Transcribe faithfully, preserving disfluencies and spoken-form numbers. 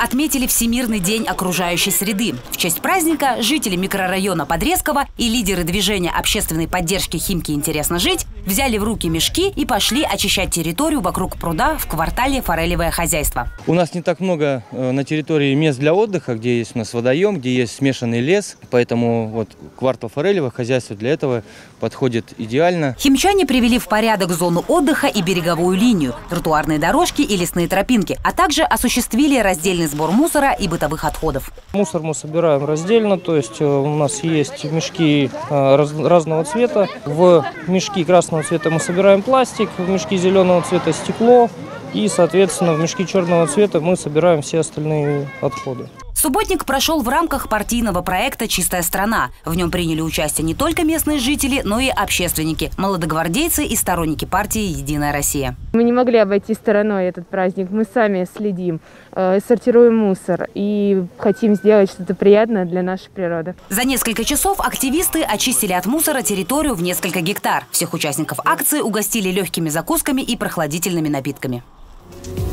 отметили Всемирный день окружающей среды. В честь праздника жители микрорайона Подрезково и лидеры движения общественной поддержки «Химки интересно жить» взяли в руки мешки и пошли очищать территорию вокруг пруда в квартале «Форелевое хозяйство». У нас не так много на территории мест для отдыха, где есть у нас водоем, где есть смешанный лес. Поэтому вот квартал «Форелевое хозяйство» для этого подходит идеально. Химчане привели в порядок зону отдыха и береговую линию, тротуарные дорожки и лесные тропинки, а также осуществили раздельный сбор мусора и бытовых отходов. Мусор мы собираем раздельно, то есть у нас есть мешки раз, разного цвета. В мешки красного цвета мы собираем пластик, в мешки зеленого цвета стекло и, соответственно, в мешки черного цвета мы собираем все остальные отходы. Субботник прошел в рамках партийного проекта «Чистая страна». В нем приняли участие не только местные жители, но и общественники, молодогвардейцы и сторонники партии «Единая Россия». Мы не могли обойти стороной этот праздник. Мы сами следим, э, сортируем мусор и хотим сделать что-то приятное для нашей природы. За несколько часов активисты очистили от мусора территорию в несколько гектар. Всех участников акции угостили легкими закусками и прохладительными напитками.